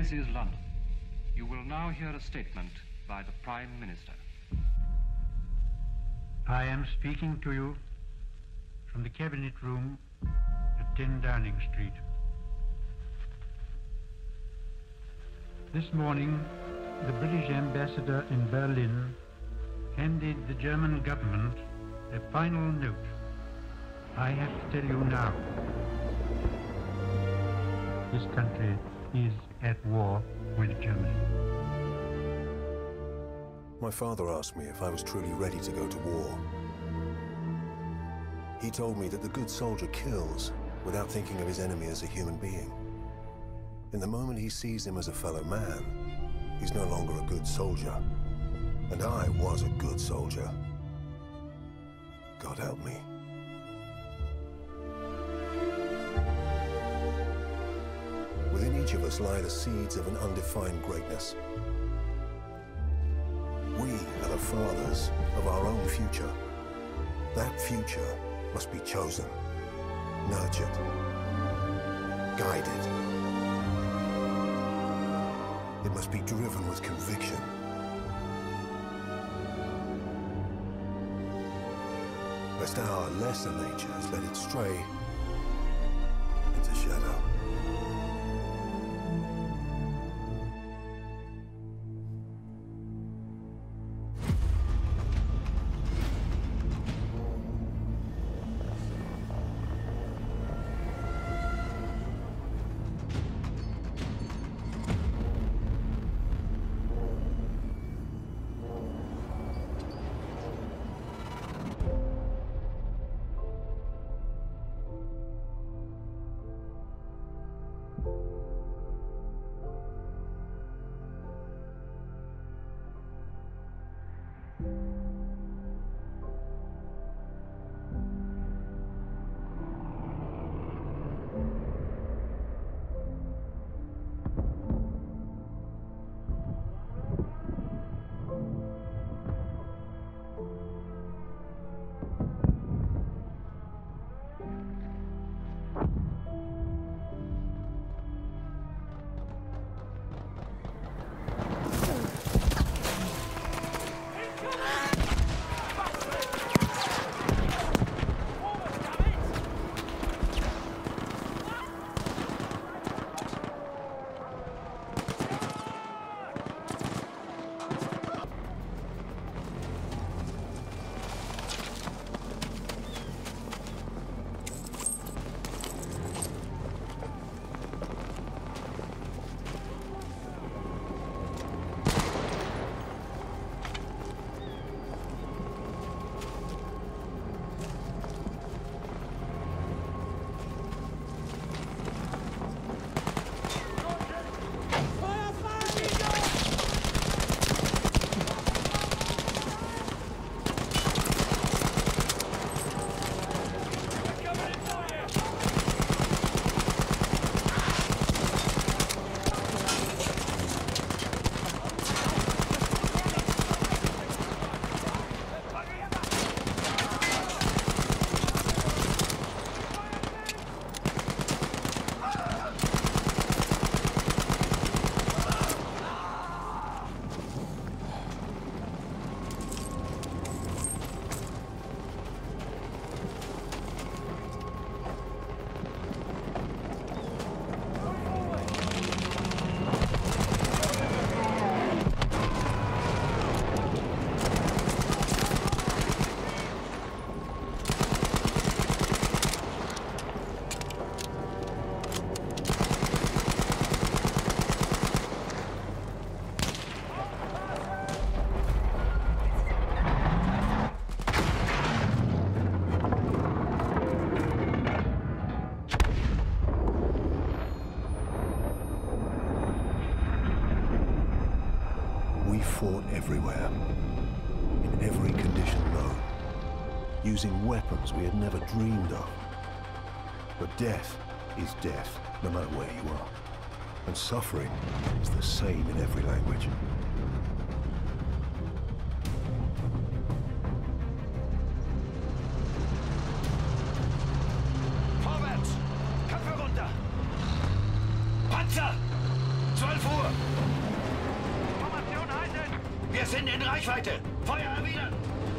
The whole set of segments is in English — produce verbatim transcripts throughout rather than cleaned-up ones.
This is London. You will now hear a statement by the Prime Minister. I am speaking to you from the Cabinet Room at ten Downing Street. This morning, the British ambassador in Berlin handed the German government a final note. I have to tell you now, this country is at war with Germany. My father asked me if I was truly ready to go to war. He told me that the good soldier kills without thinking of his enemy as a human being. In the moment he sees him as a fellow man, he's no longer a good soldier. And I was a good soldier. God help me. Within each of us lie the seeds of an undefined greatness. We are the fathers of our own future. That future must be chosen, nurtured, guided. It must be driven with conviction. Lest our lesser natures let it stray into shadow. Everywhere, in every condition known, using weapons we had never dreamed of. But death is death, no matter where you are. And suffering is the same in every language. Vorwärts! Köpfe runter! Panzer! zwölf Uhr! sind in Reichweite! Feuer erwidern!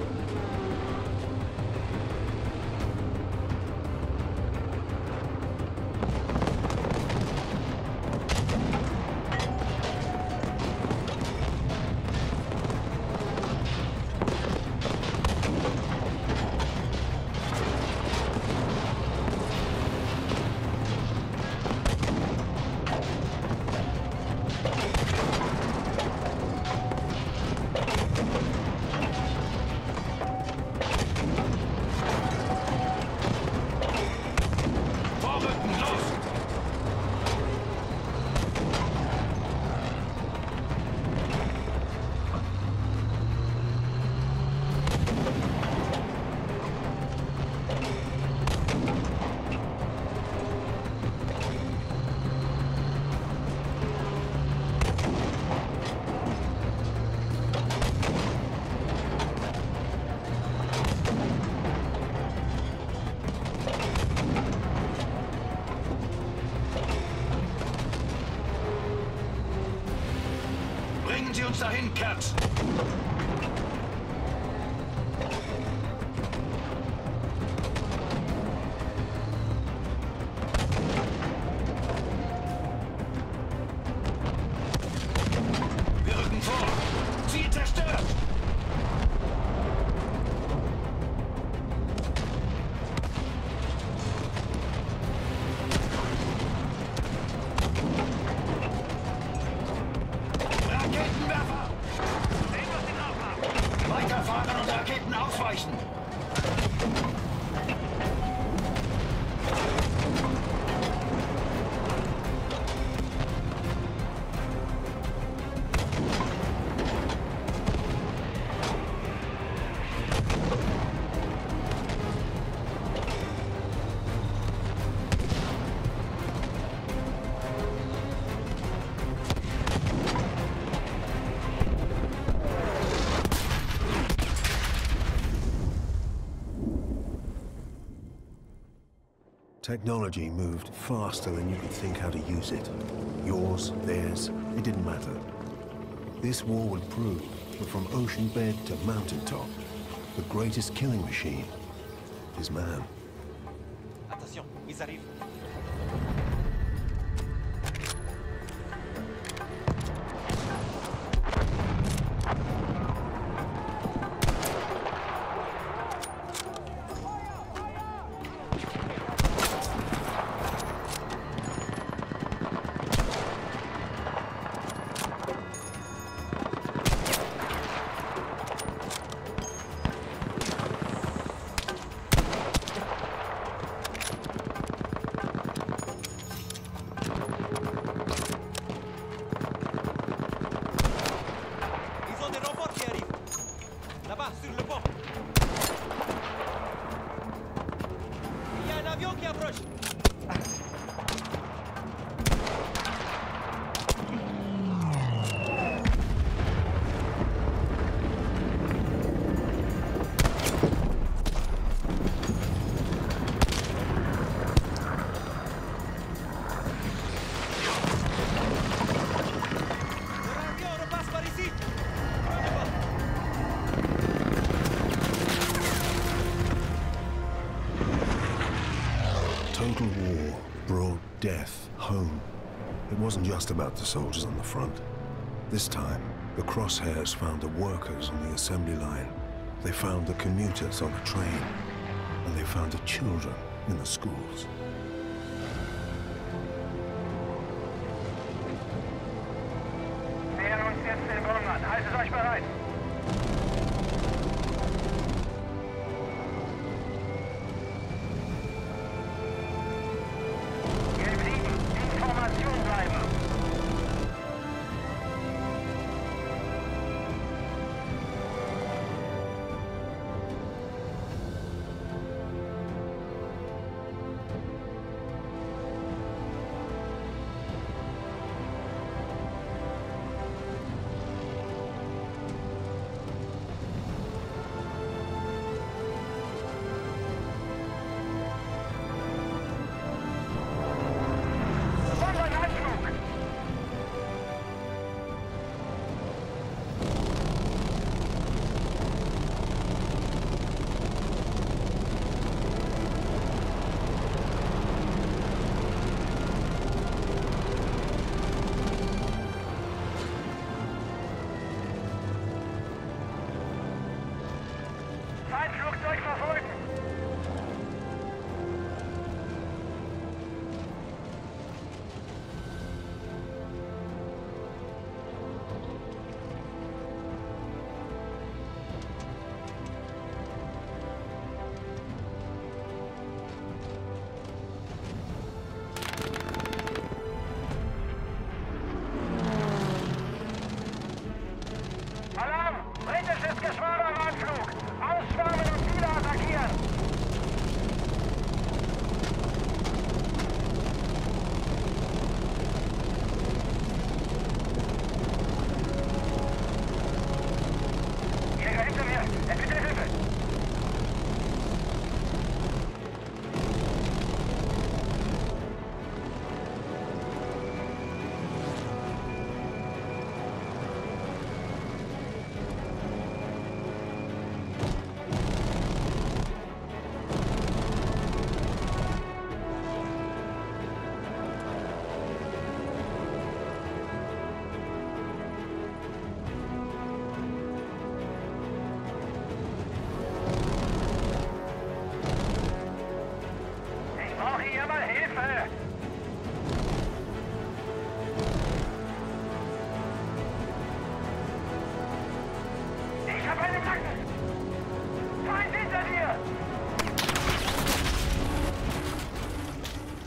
Bringen Sie uns dahin, Kerz! Wir rücken vor! Ziel zerstört! Raketenwerfer! Sehen, was Sie drauf haben! Weiterfahren und Raketen ausweichen! Technology moved faster than you could think how to use it. Yours, theirs, it didn't matter. This war would prove that from ocean bed to mountaintop, the greatest killing machine is man. Attention, ils arrivent. Sur le pont. Il y a un avion qui approche. Total war brought death home. It wasn't just about the soldiers on the front. This time, the crosshairs found the workers on the assembly line. They found the commuters on the train. And they found the children in the schools. Nähern uns jetzt den Bonn an. Haltet euch bereit. Information bleiben.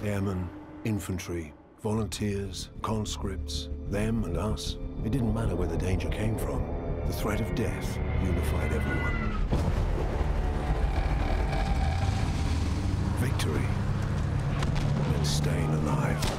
Airmen, infantry, volunteers, conscripts, them and us. It didn't matter where the danger came from. The threat of death unified everyone. Victory meant staying alive.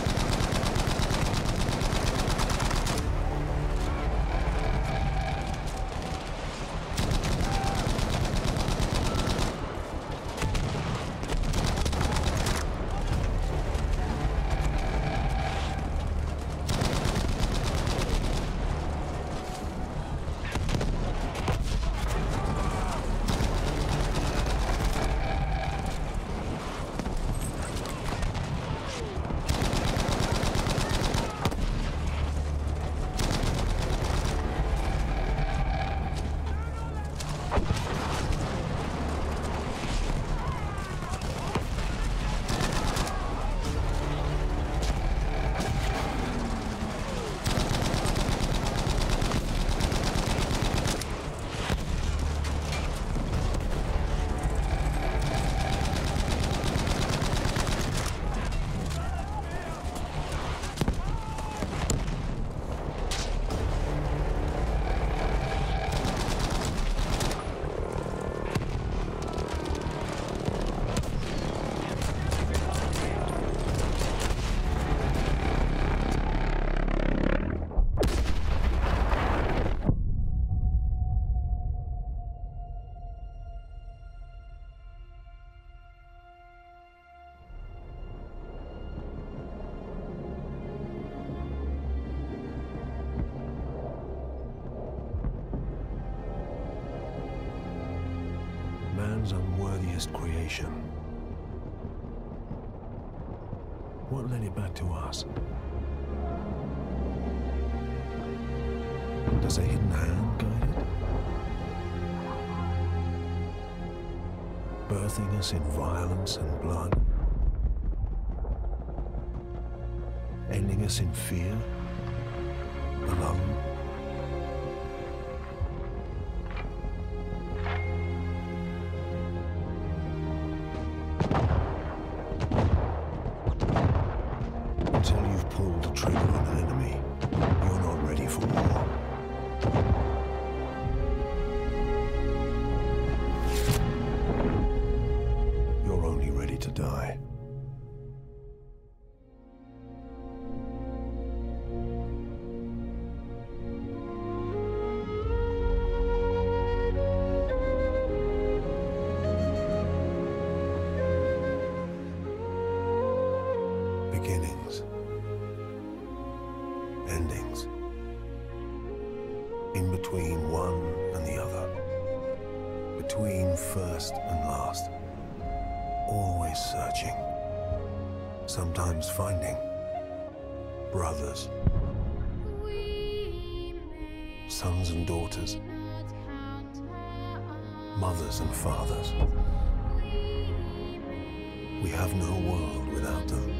Man's unworthiest creation. What led it back to us? Does a hidden hand guide it? Birthing us in violence and blood? Ending us in fear? Alone? Until you've pulled the trigger on an enemy, you're not ready for war. You're only ready to die. Beginnings. Endings. In between one and the other. Between first and last. Always searching. Sometimes finding. Brothers. Sons and daughters. Mothers and fathers. We have no world without them.